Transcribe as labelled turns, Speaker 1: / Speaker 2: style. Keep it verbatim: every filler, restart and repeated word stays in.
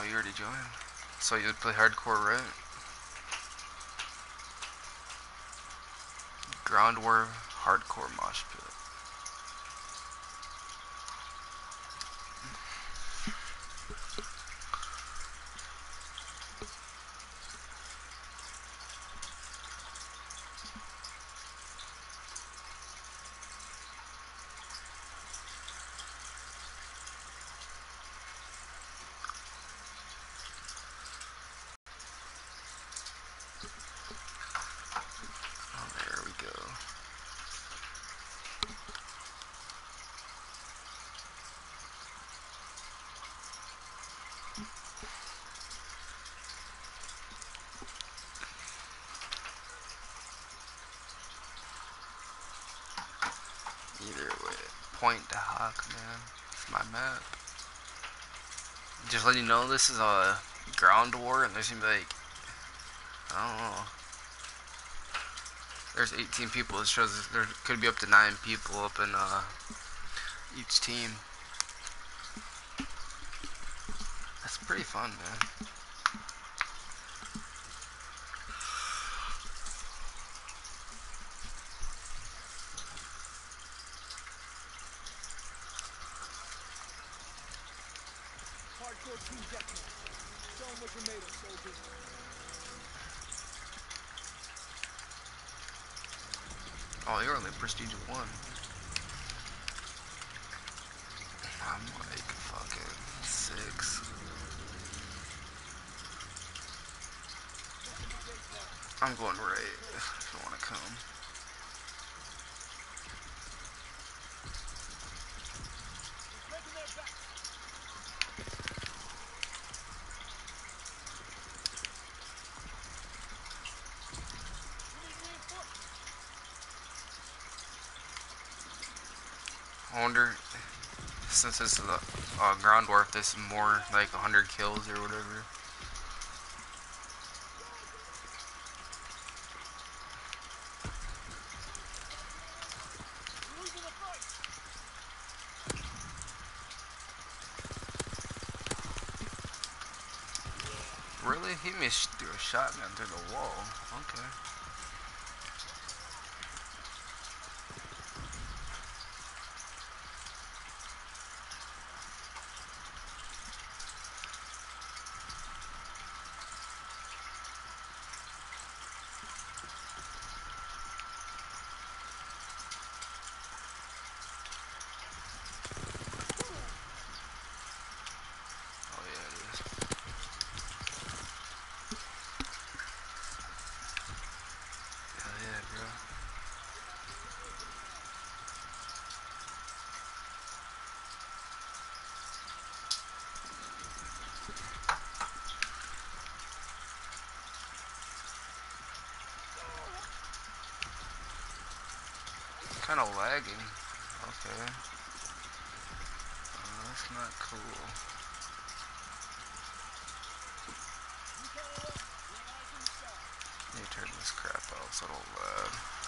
Speaker 1: you already joined. So you would play hardcore, right? Ground War hardcore mosh pit. Oh, there we go. Either way, Point to Hawk, man. It's my map. Just letting you know, this is a ground war, and there's gonna be like, I don't know. There's eighteen people. It shows there could be up to nine people up in uh, each team. That's pretty fun, man.
Speaker 2: Hardcore team deathmatch. Show them what you're made of, soldiers.
Speaker 1: Oh, you're only prestige one. I'm like fucking six. I'm going right if you wanna come. I wonder, since this is a uh, ground war, if this is more like one hundred kills or whatever. Really? He missed through a shotgun through the wall. Okay. Oh yeah, it is. Hell yeah, bro. Kind of lagging. Okay. Oh, that's not cool. Let me turn this crap out so I don't lag.